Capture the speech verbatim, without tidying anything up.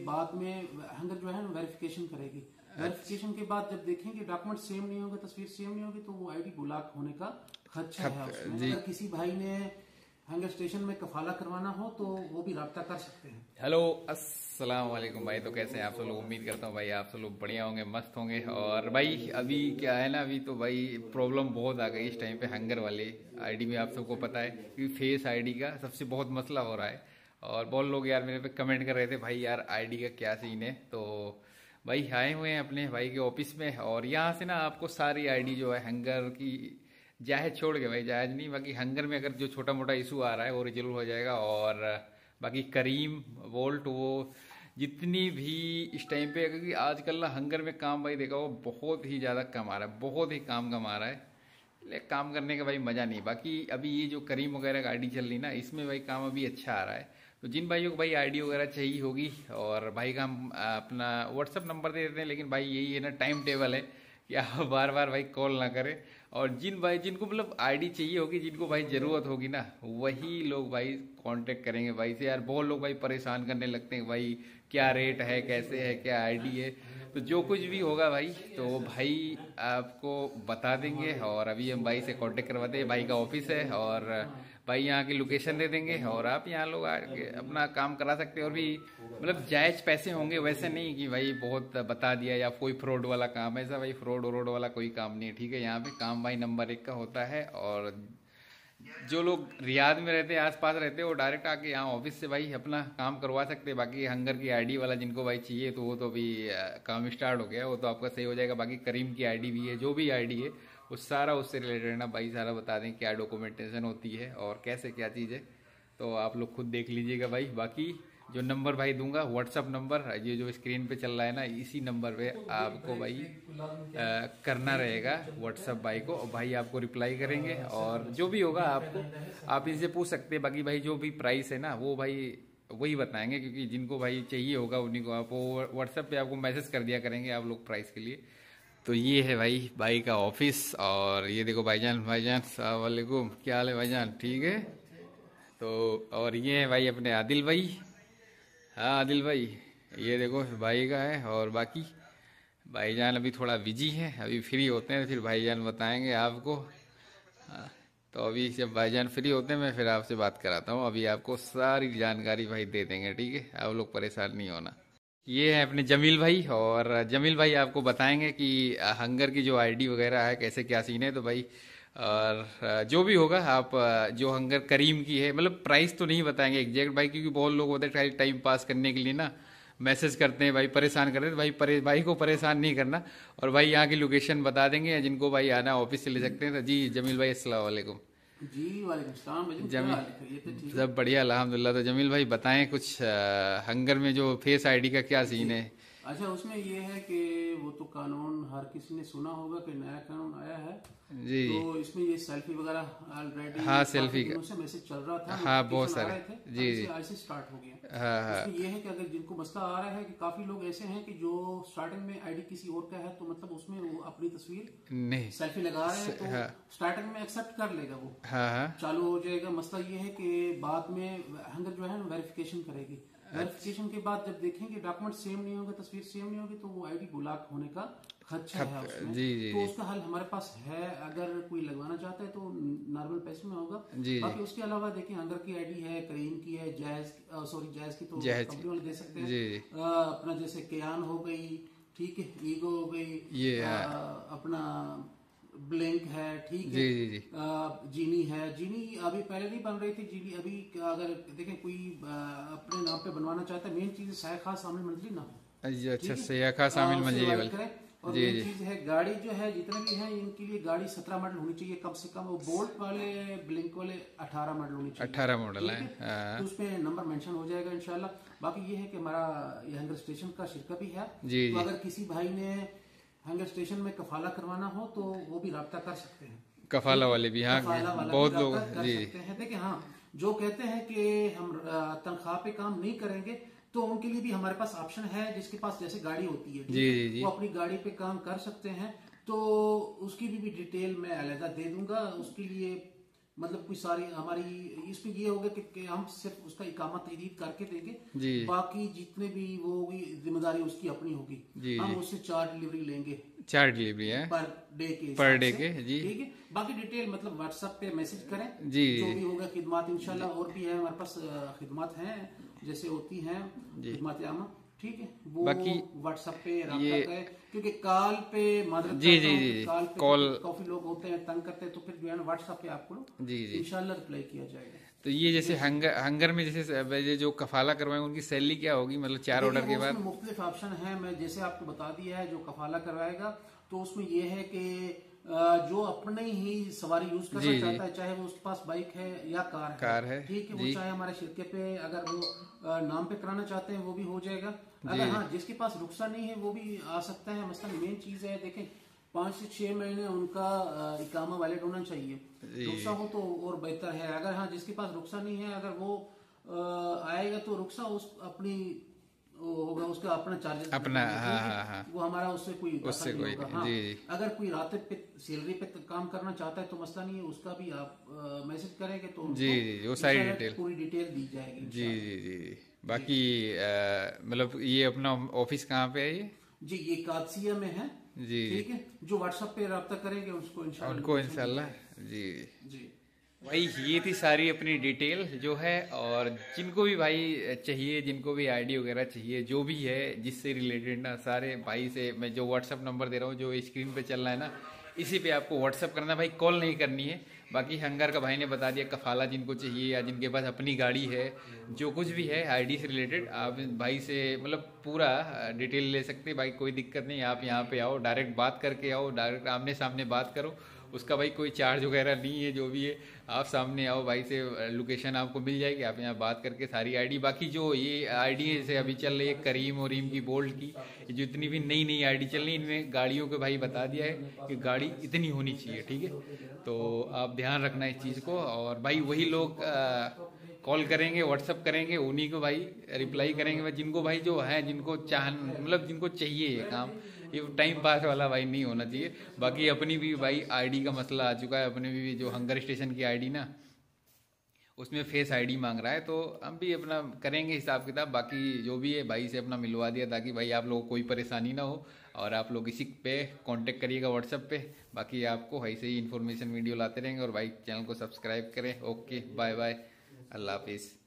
बाद में हैंगर जो है ना वेरिफिकेशन करेगी। वेरिफिकेशन के बाद जब देखेंगे डॉक्यूमेंट सेम नहीं होंगे, तस्वीर सेम नहीं होगी, तो वो आईडी ब्लॉक होने का खदशा है उसमें। अगर किसी भाई ने हैंगर स्टेशन में कफाला करवाना हो तो वो भी राब्ता कर सकते हैं। हेलो अस्सलाम वालेकुम भाई, तो कैसे हैं आप सब लोग? उम्मीद करता हूँ भाई आप सब लोग बढ़िया होंगे, मस्त होंगे। और भाई अभी क्या है ना, अभी तो भाई प्रॉब्लम बहुत आ गई इस टाइम पे हैंगर वाली आईडी में। आप सबको पता है कि फेस आईडी का सबसे बहुत मसला हो रहा है। और बहुत लोग यार मेरे पे कमेंट कर रहे थे भाई यार आईडी का क्या सीन है। तो भाई आए हुए हैं अपने भाई के ऑफिस में, और यहाँ से ना आपको सारी आईडी जो है हैंगर की जायज छोड़ के, भाई जायज नहीं, बाकी हैंगर में अगर जो छोटा मोटा इशू आ रहा है वो रिजल्व हो जाएगा। और बाकी करीम वोल्ट वो जितनी भी इस टाइम पे, क्योंकि आजकल ना हैंगर में काम भाई देखा वो बहुत ही ज़्यादा कम आ रहा है, बहुत ही काम कम आ रहा है। लेकिन काम करने का भाई मज़ा नहीं। बाकी अभी ये जो करीम वगैरह का आईडी चल रही ना, इसमें भाई काम अभी अच्छा आ रहा है। तो जिन भाइयों को भाई आईडी वगैरह चाहिए होगी, और भाई का हम अपना व्हाट्सअप नंबर दे देते हैं, लेकिन भाई यही है ना टाइम टेबल है कि आप बार बार भाई कॉल ना करें। और जिन भाई जिनको मतलब आईडी चाहिए होगी, जिनको भाई ज़रूरत होगी ना, वही लोग भाई कांटेक्ट करेंगे भाई से। यार बहुत लोग भाई परेशान करने लगते हैं भाई क्या रेट है, कैसे है, क्या आईडी है। तो जो कुछ भी होगा भाई तो भाई आपको बता देंगे। और अभी हम भाई से कांटेक्ट करवाते हैं, भाई का ऑफिस है, और भाई यहाँ की लोकेशन दे देंगे, और आप यहाँ लोग आके अपना काम करा सकते हैं। और भी मतलब जायज पैसे होंगे, वैसे नहीं कि भाई बहुत बता दिया या कोई फ्रॉड वाला काम है। ऐसा भाई फ्रॉड व्रॉड वाला कोई काम नहीं है, ठीक है। यहाँ पे काम भाई नंबर एक का होता है। और जो लोग रियाद में रहते हैं, आसपास रहते हैं, वो डायरेक्ट आके यहाँ ऑफिस से भाई अपना काम करवा सकते हैं। बाकी हैंगर की आईडी वाला जिनको भाई चाहिए तो वो तो अभी काम स्टार्ट हो गया, वो तो आपका सही हो जाएगा। बाकी करीम की आईडी भी है, जो भी आईडी है वो सारा उससे रिलेटेड है ना भाई, सारा बता दें क्या डॉक्यूमेंटेशन होती है और कैसे क्या चीज़ है। तो आप लोग खुद देख लीजिएगा भाई। बाकी जो नंबर भाई दूंगा, व्हाट्सअप नंबर, ये जो स्क्रीन पे चल रहा है ना, इसी नंबर पे आपको भाई आ, करना रहेगा व्हाट्सअप भाई को, और भाई आपको रिप्लाई करेंगे। और जो भी होगा आपको आप इनसे पूछ सकते हैं। बाकी भाई जो भी प्राइस है ना वो भाई वही बताएंगे, क्योंकि जिनको भाई चाहिए होगा उन्हीं को आप व्हाट्सएप पे आपको मैसेज कर दिया करेंगे आप लोग प्राइस के लिए। तो ये है भाई भाई का ऑफिस। और ये देखो भाईजान, भाईजान अस्सलाम वालेकुम, क्या हाल है भाईजान? ठीक है। तो और ये है भाई अपने आदिल भाई। हाँ आदिल भाई, ये देखो भाई का है। और बाकी भाईजान अभी थोड़ा बिजी है, अभी फ्री होते हैं फिर भाईजान बताएंगे आपको। हाँ, तो अभी जब भाईजान फ्री होते हैं मैं फिर आपसे बात कराता हूँ। अभी आपको सारी जानकारी भाई दे देंगे, ठीक है, आप लोग परेशान नहीं होना। ये है अपने जमील भाई, और जमील भाई आपको बताएंगे कि हैंगर की जो आईडी वगैरह है कैसे क्या सीन है। तो भाई और जो भी होगा आप जो हैंगर करीम की है, मतलब प्राइस तो नहीं बताएंगे एग्जैक्ट भाई, क्योंकि बहुत लोग होते हैं खाली टाइम पास करने के लिए ना मैसेज करते हैं भाई, परेशान करते हैं। तो भाई परे, भाई को परेशान नहीं करना। और भाई यहाँ की लोकेशन बता देंगे, जिनको भाई आना ऑफिस से ले सकते हैं। तो जी जमील भाई अस्सलाम वालेकुम। जी वालेकुम सलाम। जमील सब बढ़िया अल्हम्दुलिल्लाह। तो जमील भाई बताएं कुछ हैंगर में जो फेस आईडी का क्या सीन है? अच्छा, उसमें ये है कि वो तो कानून हर किसी ने सुना होगा कि नया कानून आया है जी। तो इसमें ये सेल्फी वगैरह ऑलरेडी हाँ सेल्फी का से मैसेज चल रहा था। हाँ बहुत सारे थे, जी जी ऐसे स्टार्ट हो गया। हाँ हाँ। इसमें ये है कि अगर जिनको मसला आ रहा है कि काफी लोग ऐसे हैं कि जो स्टार्टिंग में आईडी किसी और का है, तो मतलब उसमें वो अपनी तस्वीर नहीं सेल्फी लगा रहे हैं, तो हाँ। स्टार्टिंग में एक्सेप्ट कर लेगा, वो हाँ हाँ चालू हो जाएगा। मसला ये है कि बाद में हैंगर जो है ना वेरिफिकेशन करेगी। वेरिफिकेशन के बाद जब देखेंगे डॉक्यूमेंट सेम नहीं होंगे, तस्वीर सेम नहीं होगी, तो वो आईडी ब्लॉक होने का खदशा है उसमें। जी जी तो उसका हल हमारे पास है। अगर कोई लगवाना चाहता है तो नॉर्मल पैसे में होगा। जी बाकी उसके अलावा देखिए हैंगर की आईडी है, करीम की है, जायज सॉरी जायज की तो कंपनी वाले दे सकते हैं। जी अपना जैसे केयान हो गई, ठीक है, ईगो हो गई, ये अपना ब्लिंक है, ठीक है, जी जी जी आ, जीनी है। जीनी अभी पहले नहीं बन रही थी, जीनी अभी अगर देखें कोई आ, अपने नाम पे बनवाना चाहता है, मेन चीज है खास शामिल मंजिल ना हो। अच्छा सयाखा शामिल मंजिल वाली। और जी मेन जी चीज है गाड़ी जो है, जितने भी हैं इनके लिए गाड़ी सत्रह मॉडल होनी चाहिए कम से कम। वो बोल्ट वाले ब्लिंक वाले अठारह मॉडल होनी चाहिए। अठारह मॉडल है, तो उसमें नंबर मेंशन हो जाएगा इंशाल्लाह। बाकी ये है कि हमारा ये हैंगर स्टेशन का शिरका भी है। जी तो जी अगर किसी भाई ने हैंगर स्टेशन में कफाला करवाना हो तो वो भी राब्ता कर सकते हैं। कफाला वाले भी, हाँ बहुत लोग जी हैं। देखिए हाँ, जो कहते हैं कि हम तनख्वाह पे काम नहीं करेंगे, तो उनके लिए भी हमारे पास ऑप्शन है। जिसके पास जैसे गाड़ी होती है, जी जी जी वो अपनी गाड़ी पे काम कर सकते हैं। तो उसकी भी, भी डिटेल मैं अलग दे दूंगा। उसके लिए मतलब कोई सारी हमारी इसमें ये होगा कि, कि हम सिर्फ उसका इकामा तजदीद करके देंगे, बाकी जितने भी वो होगी जिम्मेदारी उसकी अपनी होगी। हम उससे चार डिलीवरी लेंगे, चार डिलीवरी है पर डे के पर डे के जी, ठीक है। बाकी डिटेल मतलब व्हाट्सएप पे मैसेज करें जी, जो भी होगा खिदमत इंशाल्लाह। और भी है हमारे पास खिदमत हैं जैसे होती हैं खिदमत आमा, ठीक है, वो बाकी व्हाट्सएप पे रब्ता करें, क्योंकि कॉल पे मादरत जी जी जी कॉल पे कॉल काफी लोग होते हैं तंग करते हैं, तो फिर जो है व्हाट्सएप पे आपको जी जी इंशाल्लाह रिप्लाई किया जाएगा। तो ये जैसे हंगर हंगर में जैसे जो कफाला करवाएंगे उनकी सैलरी क्या होगी, मतलब चार ऑर्डर के बाद? मुख्तलिफ ऑप्शन है, मैं जैसे आपको बता दिया है। जो कफाला करवाएगा तो उसमें ये है कि जो अपने ही सवारी यूज करना चाहता है, चाहे वो उसके पास बाइक है या कार है, कार है ठीक है, वो चाहे हमारे शिरके पे अगर वो नाम पे कराना चाहते हैं वो भी हो जाएगा। अगर हाँ जिसके पास रुख्सा नहीं है वो भी आ सकता है। मसलन मेन चीज है, देखें पाँच से छह महीने उनका इकामा वैलिड होना चाहिए, रुख्सा हो तो और बेहतर है। अगर हाँ जिसके पास रुख्सा नहीं है, अगर वो आएगा तो रुख्सा उस अपनी होगा, उसका अपना चार्जेस अपना, हाँ हाँ हाँ, वो हमारा उससे कोई उससे कोई हाँ। जी जी। अगर कोई रात पे सैलरी पे काम करना चाहता है तो मसला नहीं है, उसका भी आप मैसेज करेंगे तो जी जी वो सारी डिटेल पूरी डिटेल दी जाएगी जी जी जी। बाकी मतलब ये अपना ऑफिस कहाँ पे है ये? जी ये कादसिया में है जी, ठीक है। जो व्हाट्सएप पे रब्ता करेंगे उसको इंशाल्लाह उनको इंशाल्लाह जी जी। भाई ये थी सारी अपनी डिटेल जो है, और जिनको भी भाई चाहिए, जिनको भी आईडी वगैरह चाहिए, जो भी है जिससे रिलेटेड ना, सारे भाई से मैं जो व्हाट्सअप नंबर दे रहा हूँ जो स्क्रीन पे चल रहा है ना, इसी पे आपको व्हाट्सअप करना है भाई, कॉल नहीं करनी है। बाकी हंगर का भाई ने बता दिया, कफाला जिनको चाहिए या जिनके पास अपनी गाड़ी है, जो कुछ भी है आईडी से रिलेटेड, आप भाई से मतलब पूरा डिटेल ले सकते हैं भाई, कोई दिक्कत नहीं। आप यहाँ पे आओ, डायरेक्ट बात करके आओ, डायरेक्ट आमने सामने बात करो, उसका भाई कोई चार्ज वगैरह नहीं है। जो भी है आप सामने आओ भाई से, लोकेशन आपको मिल जाएगी, आप यहाँ बात करके सारी आईडी। बाकी जो ये आईडी जैसे अभी चल रही है करीम और रीम की, बोल्ट की, जितनी भी नई नई आईडी चल रही है इनमें गाड़ियों के भाई बता दिया है कि गाड़ी इतनी होनी चाहिए, ठीक है। तो आप ध्यान रखना इस चीज़ को। और भाई वही लोग कॉल करेंगे, व्हाट्सअप करेंगे, उन्हीं को भाई रिप्लाई करेंगे, जिनको भाई जो है, जिनको चाह मतलब जिनको चाहिए ये काम, ये टाइम पास वाला भाई नहीं होना चाहिए। बाकी अपनी भी भाई आईडी का मसला आ चुका है, अपने भी जो हंगर स्टेशन की आईडी ना, उसमें फेस आईडी मांग रहा है, तो हम भी अपना करेंगे हिसाब किताब। बाकी जो भी है भाई से अपना मिलवा दिया, ताकि भाई आप लोगों को कोई परेशानी ना हो, और आप लोग इसी पे कांटेक्ट करिएगा व्हाट्सएप पे। बाकी आपको ऐसे ही इन्फॉर्मेशन वीडियो लाते रहेंगे, और भाई चैनल को सब्सक्राइब करें। ओके बाय बाय, अल्लाह हाफिज़।